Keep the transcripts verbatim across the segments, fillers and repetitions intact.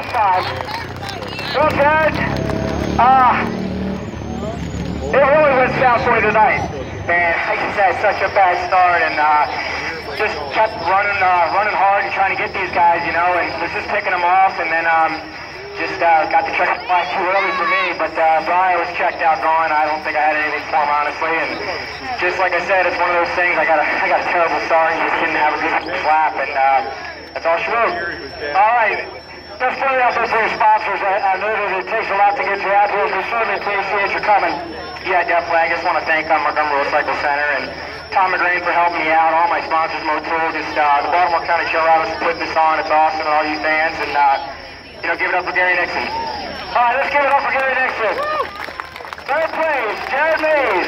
time. Well, Jared, uh, it really went south for you tonight. Man, like you said, such a bad start, and uh, just kept running, uh, running hard and trying to get these guys, you know, and was just picking them off, and then um, just uh, got the check flag too early for me. But uh, Brian was checked out, gone. I don't think I had anything for him, honestly. And just like I said, it's one of those things. I got a, I got a terrible start, and just didn't have a good slap, and uh, that's all she wrote. All right. Let's put it out there for your sponsors. I, I know that it takes a lot to get you out here. We certainly appreciate you coming. Yeah, definitely. I just want to thank um, Montgomery Recycle Center and Tom McGrain for helping me out. All my sponsors, Motul, just uh, the Baltimore County Show Riders for putting this on. It's awesome, and all you fans. And, uh, you know, give it up for Gary Nixon. All right, let's give it up for Gary Nixon. Third place, Jared Mays.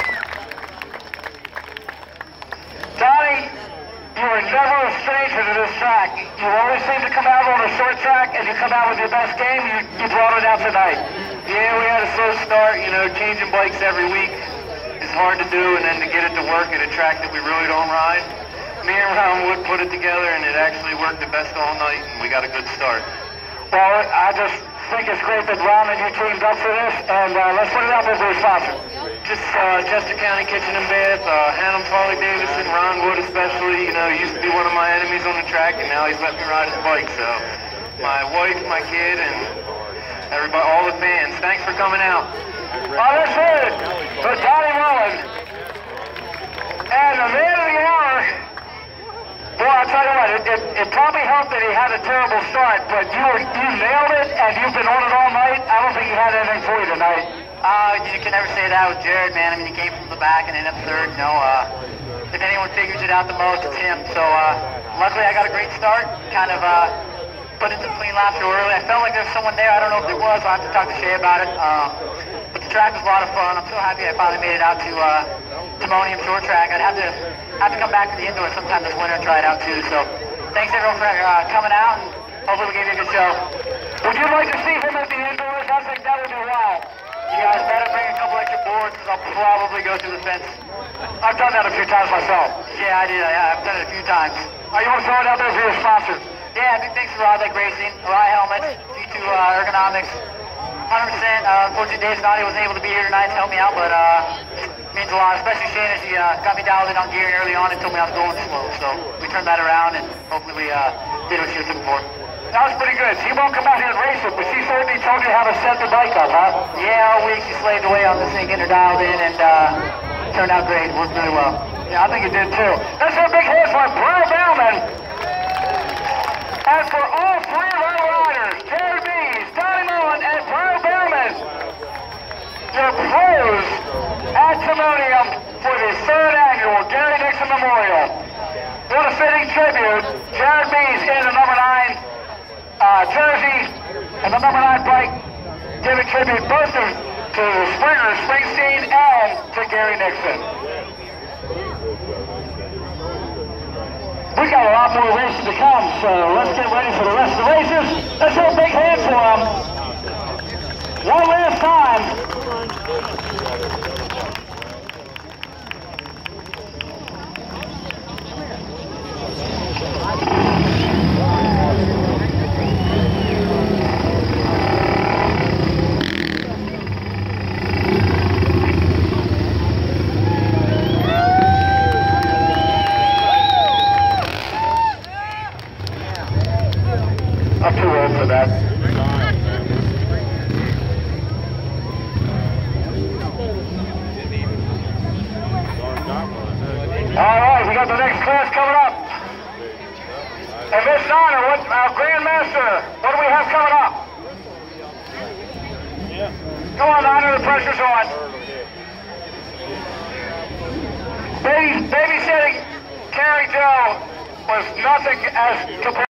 Donnie, you were never a stranger to this track. You always seem to come out on a short track, and you come out with your best game. You, you brought it out tonight. Yeah, we had a slow start. You know, changing bikes every week is hard to do, and then to get it to work at a track that we really don't ride. Me and Ron Wood put it together, and it actually worked the best all night, and we got a good start. Well, I just think it's great that Ron and you teamed up for this, and uh, let's put it out there for your sponsor. Just uh, Chester County Kitchen and Bath, uh, Hannum Farley Davidson, Ron Wood especially. You know, he used to be one of my enemies on the track, and now he's let me ride his bike. So, my wife, my kid, and everybody, all the fans, thanks for coming out. Well, let's hear it for Donnie Mullen. And the man of the hour, boy, I'll tell you what, it, it, it probably helped that he had a terrible start, but you, were, you nailed it, and you've been on it all night. I don't think he had anything for you tonight. Uh, you can never say that with Jared, man. I mean, he came from the back and ended up third. You know, uh, if anyone figures it out the most, it's him. So, uh, luckily I got a great start. Kind of, uh, put into clean laps real early. I felt like there was someone there. I don't know if there was. I'll have to talk to Shay about it. Um, but the track was a lot of fun. I'm so happy I finally made it out to, uh, Timonium short track. I'd have to, have to come back to the indoor sometime this winter and try it out too. So, thanks everyone for, uh, coming out, and hopefully we gave you a good show. Would you like to see him at the indoors? I think that would be wild. You guys better bring a couple extra boards, because I'll probably go through the fence. I've done that a few times myself. Yeah, I did. Yeah, I've done it a few times. Are you want to throw it out there for your sponsor? Yeah, big thanks to Rod Lake Racing, Rye Helmets, G two uh, Ergonomics. one hundred percent. Uh, unfortunately, Dave Snoddy wasn't able to be here tonight to help me out, but uh, it means a lot, especially Shane, as he uh, got me dialed in on gearing early on and told me I was going slow. So we turned that around, and hopefully we uh, did what she was looking for. That was pretty good. She won't come out here and race it, but she certainly told you how to set the bike up, huh? Yeah, all week she slaved away on this thing, getting her dialed in, and uh, turned out great. Worked really well. Yeah, I think it did too. Let's have a big hand for Brian Bauman. And for all three of our riders, Jared Mees, Donnie Mullen, and Brian Bauman, your pros at Timonium for the third annual Gary Nixon Memorial. What a fitting tribute. Jared Mees in the number nine Uh, jersey and the number nine bike, giving tribute both to, to the Springer, Springsteen, and to Gary Nixon. We got a lot more races to come, so let's get ready for the rest of the races. Let's have a big hand for them. One last time. I'm too old for that. All right, we got the next class coming up. And Miss Honor, what, uh, Grandmaster, what do we have coming up? Come on, Honor, the pressure's on. Baby, babysitting Carrie Joe was nothing as compared